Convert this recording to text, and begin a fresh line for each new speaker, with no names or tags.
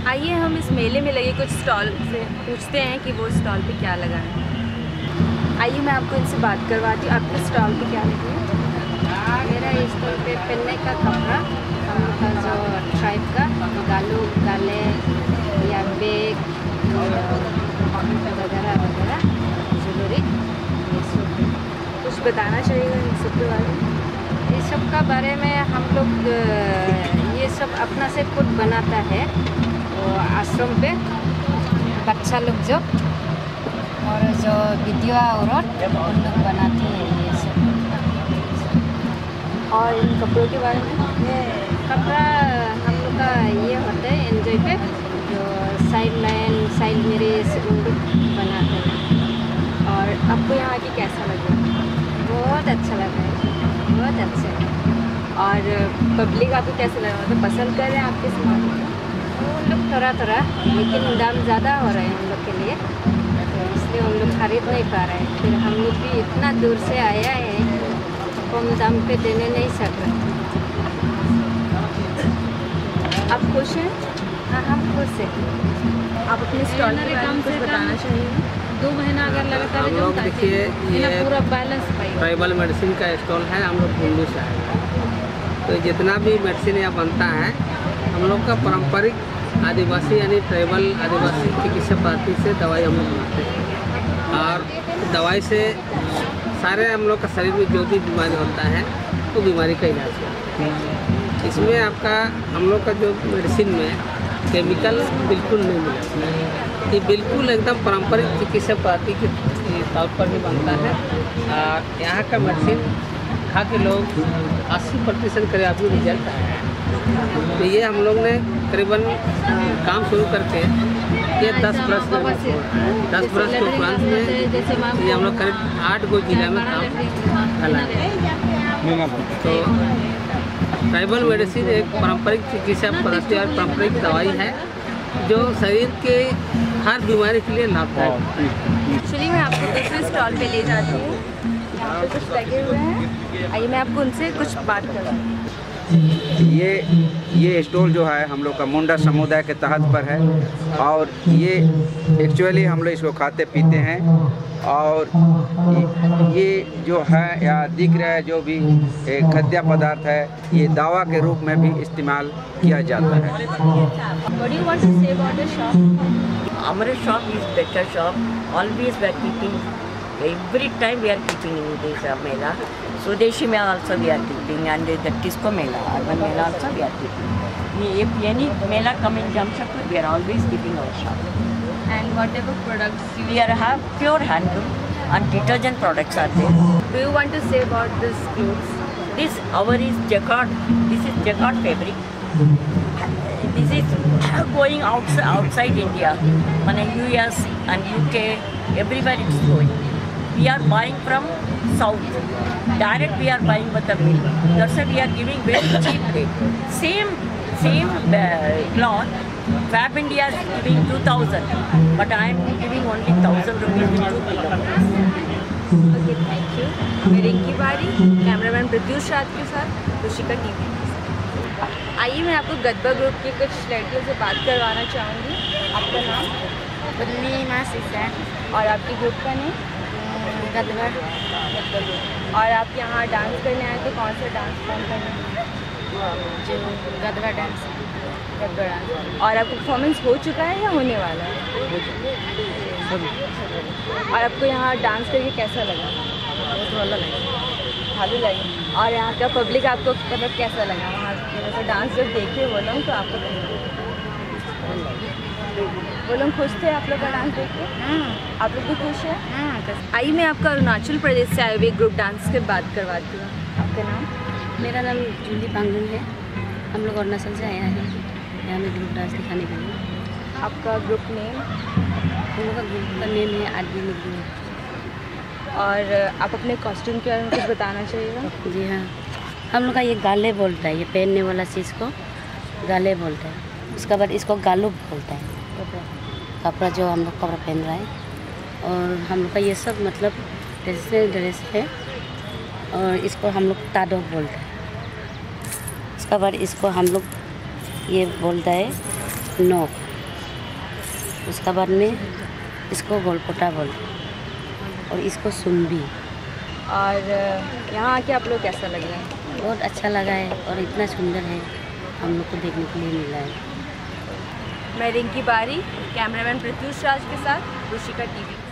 आइए हम इस मेले में लगे कुछ स्टॉल से पूछते हैं कि वो स्टॉल पे क्या लगा है। आइए मैं आपको इनसे बात करवाती हूँ। आपके स्टॉल पे क्या लगी है?
मेरा स्टॉल पे पहनने का कपड़ा, हम लोग का जो ट्राइब का गालू गाले या बैग वगैरह वगैरह ज्वेलरी, ये सब।
कुछ बताना चाहिएगा इन सब के बारे में?
ये सब का बारे में हम लोग ये सब अपना से खुद बनाता है वो आश्रम पे बच्चा लोग जो, और जो विधवा औरत उन लोग बनाती है ये सब।
और इन कपड़ों के बारे में?
ये कपड़ा हम लोग का ये होता है एंजॉय पे, जो साइड लाइन साइड मेरे उन लोग बनाते हैं।
और आपको यहाँ आके कैसा लगा?
बहुत अच्छा लगा है, बहुत अच्छा है।
और पब्लिक आपको कैसा लगा? मतलब पसंद कर रहे हैं आपके सामान को?
उन लोग थोड़ा लेकिन दाम ज़्यादा हो रहे हैं उन लोग के लिए, तो इसलिए उन लोग खरीद नहीं पा रहे हैं। फिर हम लोग भी इतना दूर से आया है, कम दाम पे देने नहीं सकते।
आप खुश हैं?
हाँ, हम खुश हैं।
आप अपने स्टॉल के बारे में कुछ बताना चाहिए?
2 महीना अगर लगातार
हम लोग देखिए ये
पूरा बैलेंस पाएगा।
ट्राइबल मेडिसिन का स्टॉल है। हम लोग कुल्लू से आए हैं, तो जितना भी मेडिसिन यहाँ बनता है हम लोग का पारंपरिक आदिवासी यानी ट्राइबल आदिवासी चिकित्सा पद्धति से दवाई हम लोग बनाते हैं। और दवाई से सारे हम लोग का शरीर में जो भी बीमारी होता है वो बीमारी का इलाज है। इसमें आपका हम लोग का जो मेडिसिन में केमिकल बिल्कुल नहीं मिला, ये बिल्कुल एकदम पारंपरिक चिकित्सा पद्धति के तौर पर ही बनता है। और यहाँ का मेडिसिन खा के लोग 80% करीब अभी रिजल्ट आया है। तो ये हम लोग ने करीबन काम शुरू करके ये 10 बरस के उपरांत में ये हम लोग करीब 8 गो जिला में काम फैलाए। तो ट्राइबल मेडिसिन एक पारंपरिक चिकित्सा पद्धति और पारंपरिक दवाई है जो शरीर के हर बीमारी के लिए लाभदायक है।
चलिए मैं आपको दूसरे स्टॉल पे ले जाती हूँ। यहाँ पे कुछ लगे हुए हैं, आइए मैं आपको उनसे कुछ बात करूँ।
ये स्टॉल जो है हम लोग का मुंडा समुदाय के तहत पर है, और ये एक्चुअली हम लोग इसको खाते पीते हैं। और ये जो है या दिख रहा है जो भी खाद्य पदार्थ है, ये दवा के रूप में भी इस्तेमाल किया जाता है।
What do you want to say about the shop?
Our shop is better shop. Always we are keeping. Every time we are keeping in this Mela. Swadeshi Mela also we are keeping, and the Tisco Mela, Urban Mela also we are keeping. If any Mela come in Jamshedpur, we are always keeping our shop.
And whatever products you
We are have pure handloom and detergent products are there.
do you want to say about this clothes?
This our is jacquard. This is jacquard fabric. This is going outside India, US and UK, everywhere it's going. We are buying from south. Direct we are buying with the mill. That's why we are giving very cheap rate. Same cloth. Fab India is giving 2,000, but I am giving only 1,000 rupees with 2 kilos.
Okay, thank you. मैं रिंकी बारी, cameraman Pratyush रात के साथ Rushika TV. आइए मैं आपको Gadaba group की कुछ लड़कियों से बात करवाना चाहूँगी। आपका नाम?
पूर्णिमा सीसा,
और आपके ग्रुप का नेम?
गदवा।
और आप यहाँ डांस करने आए तो कौन सा डांस फॉर्म करना है?
जो गदवा डांस।
गदबा डांस। और आपका परफॉर्मेंस हो चुका है या होने वाला है? और आपको यहाँ डांस करके कैसा लगा?
बहुत भला लगा।
भालू लगी। और यहाँ का पब्लिक आपको मतलब कैसा लगा? वहाँ का डांस जब देखे वो लोग तो आपको वो लोग खुश थे आप लोग का डांस देख के? आप लोग भी खुश हैं? आइए मैं आपका अरुणाचल प्रदेश से आए हुए ग्रुप डांस के बात करवाती हूँ। आपका नाम?
मेरा नाम जूली पांगुन है। हम लोग अरुणाचल से आया है यहाँ में ग्रुप डांस दिखाने के लिए।
आपका ग्रुप नेम?
हम लोग का ग्रुप का नेम है आदमी मिली।
और आप अपने कॉस्ट्यूम के बारे में कुछ बताना चाहिएगा?
जी हाँ, हम लोग का ये गाले बोलता है, ये पहनने वाला चीज़ को गाले बोलता है। उसके बाद इसको गालू बोलता है, कपड़ा जो हम लोग कपड़ा पहन रहा है। और हम लोग का ये सब मतलब ट्रेडिशनल ड्रेस है, और इसको हम लोग ताडो बोलते हैं। उसके बाद इसको हम लोग ये बोलता है नोक। उसका बाद में इसको गोलपोटा बोलते हैं और इसको सुम्बी।
और यहाँ आके आप लोग कैसा लग रहा है?
बहुत अच्छा लगा है और इतना सुंदर है, हम लोग को देखने के लिए मिला है।
मैं रिंकी बारी, कैमरामैन प्रत्युष राज के साथ रुशिका टीवी।